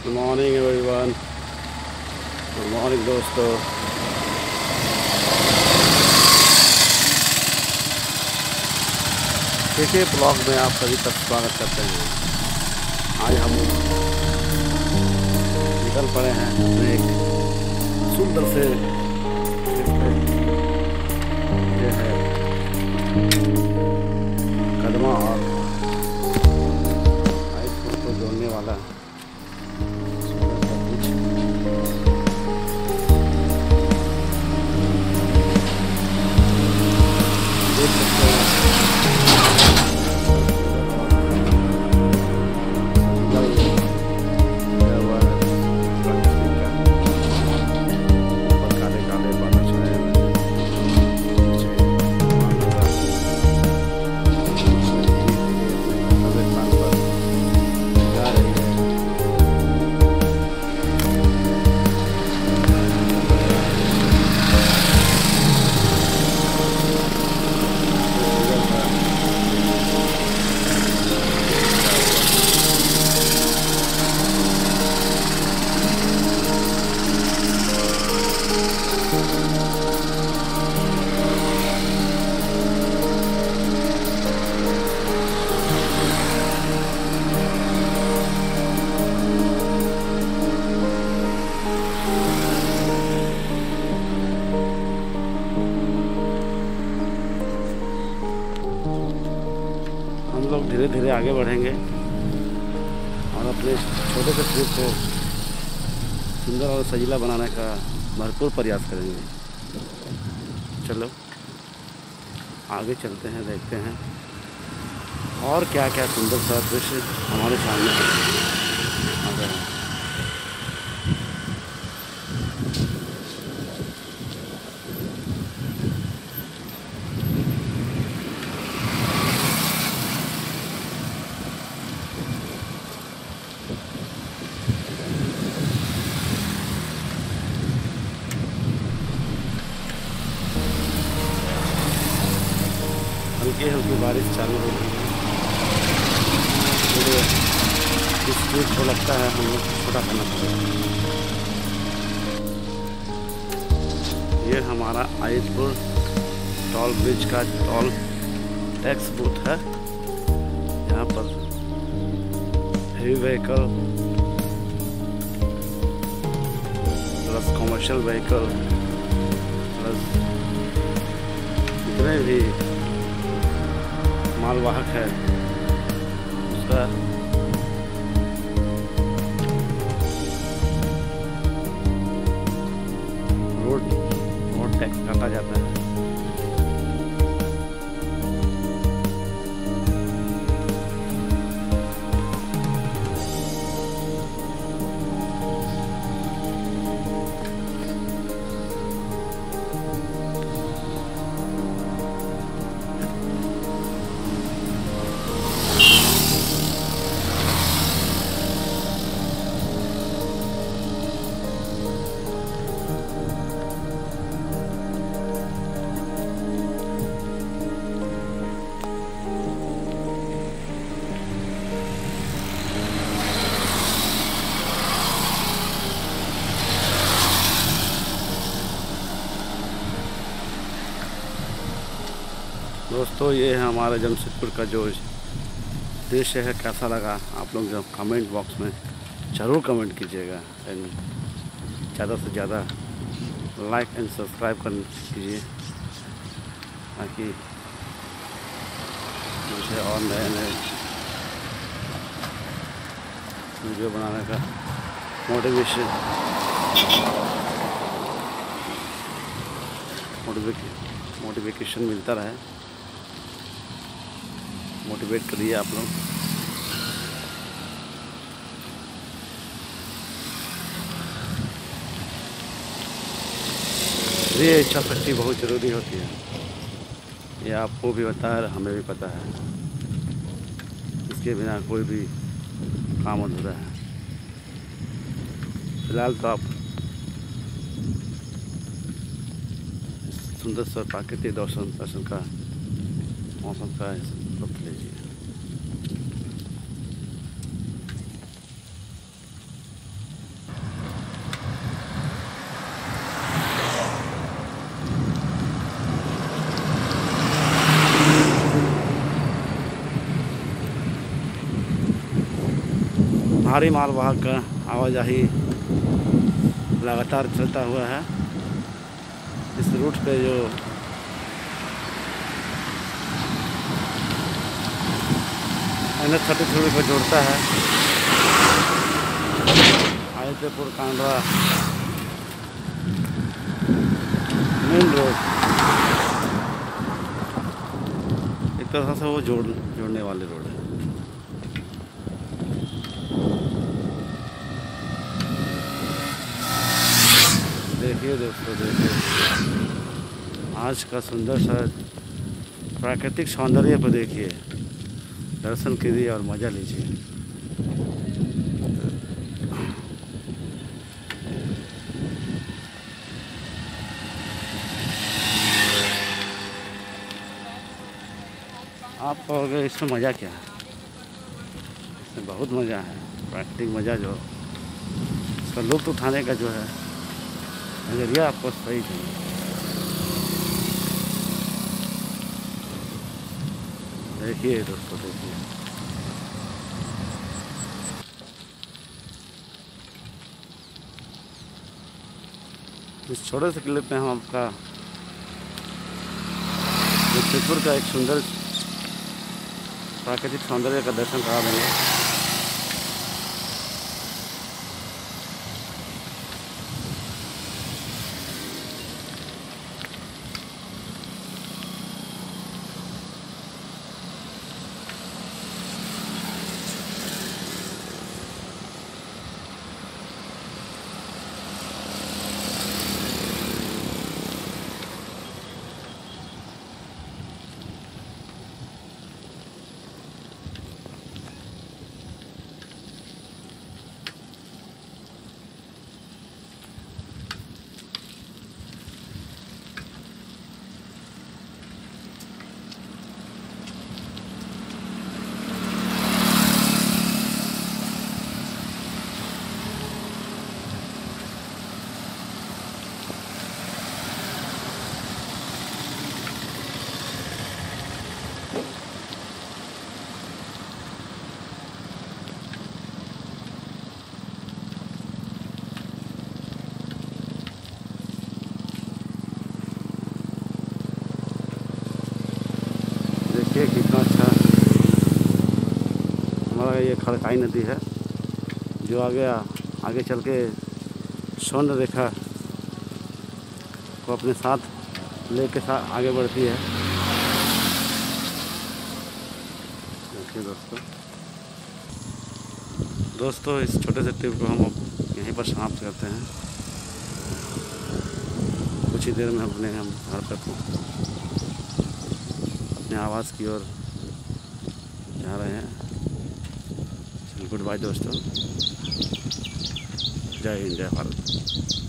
Good morning everyone. Good morning दोस्तों। के blog में आप सभी का स्वागत करते हैं। आज हम निकल पड़े हैं अपने एक सुंदर से ट्रिप पे। ये है कदमा और आइसपुर को जोड़ने वाला सुंदर सा बीच। देख सकते हैं हम लोग धीरे धीरे आगे बढ़ेंगे और अपने छोटे से ट्रिप को सुंदर और सजीला बनाने का भरपूर प्रयास करेंगे। चलो आगे चलते हैं, देखते हैं और क्या क्या सुंदर सा दृश्य हमारे सामने आ गया है। हल्की हल्की बारिश चालू हो गई है। इस ट्रिप को लगता है हम लोग छोटा करना पड़ेगा। ये हमारा आइसपुर टोल ब्रिज का टोल टैक्स बूथ है। यहाँ पर heavy vehicle plus commercial vehicle plus जितने भी मालवाहक है उसका रोड टैक्स काटा जाता है। दोस्तों ये है हमारे जमशेदपुर का जो दृश्य है, कैसा लगा आप लोग जब कमेंट बॉक्स में ज़रूर कमेंट कीजिएगा एंड ज़्यादा से ज़्यादा लाइक एंड सब्सक्राइब कीजिए ताकि मुझे और नए नए वीडियो बनाने का मोटिवेशन मिलता रहे। मोटिवेट करिए आप लोग। ये इच्छा शक्ति बहुत ज़रूरी होती है, ये आपको भी पता है, हमें भी पता है। इसके बिना कोई भी काम अधूरा है। फिलहाल तो आप सुंदर सा प्राकृतिक दर्शन का मौसम का लुत्फ लीजिए। भारी मालवाहक का आवाजाही लगातार चलता हुआ है। इस रूट पे जो NH-33 को जोड़ता है आदित्यपुर कांडरा मेन रोड, एक तरह से वो जोड़ने वाले रोड है। देखिए दोस्तों, देखिए आज का सुंदर सा प्राकृतिक सौंदर्य को देखिए, दर्शन कीजिए और मज़ा लीजिए। आप कहोगे इसमें मज़ा क्या है? इसमें बहुत मज़ा है। प्राकृतिक मज़ा जो इसका लुत्फ़ उठाने का जो है नज़रिया आपको सही चाहिए। देखिए दोस्तों, देखिए इस छोटे से क्लिप में हम आपका जमशेदपुर का एक सुंदर प्राकृतिक सौंदर्य का दर्शन करा देंगे। देखिए कितना अच्छा हमारा ये खड़काई नदी है, जो आगे चल के स्वर्ण रेखा को अपने साथ लेके आगे बढ़ती है। देखिए दोस्तों इस छोटे से ट्रिप को हम यहीं पर समाप्त करते हैं। कुछ ही देर में हम घर तक अपने आवास की ओर जा रहे हैं। गुड बाय दोस्तों, जय हिंद, जय भारत।